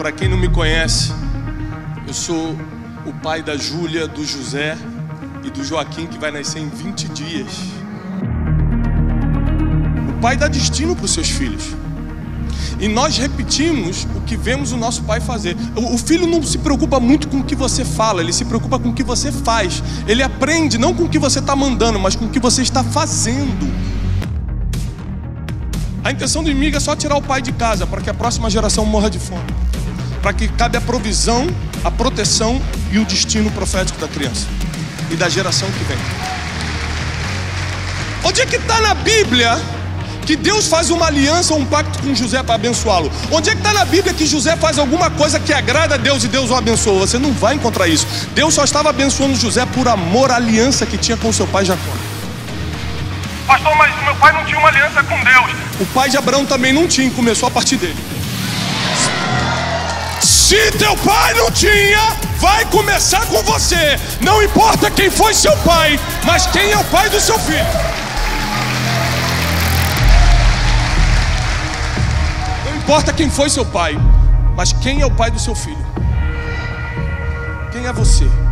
Para quem não me conhece, eu sou o pai da Júlia, do José e do Joaquim, que vai nascer em 20 dias. O pai dá destino para os seus filhos. E nós repetimos o que vemos o nosso pai fazer. O filho não se preocupa muito com o que você fala, ele se preocupa com o que você faz. Ele aprende não com o que você está mandando, mas com o que você está fazendo. A intenção do inimigo é só tirar o pai de casa, para que a próxima geração morra de fome. Para que cabe a provisão, a proteção e o destino profético da criança e da geração que vem. Onde é que está na Bíblia que Deus faz uma aliança, um pacto com José para abençoá-lo? Onde é que está na Bíblia que José faz alguma coisa que agrada a Deus e Deus o abençoa? Você não vai encontrar isso. Deus só estava abençoando José por amor à aliança que tinha com seu pai Jacó. Pastor, mas meu pai não tinha uma aliança com Deus. O pai de Abraão também não tinha, começou a partir dele. Se teu pai não tinha, vai começar com você. Não importa quem foi seu pai, mas quem é o pai do seu filho. Não importa quem foi seu pai, mas quem é o pai do seu filho. Quem é você?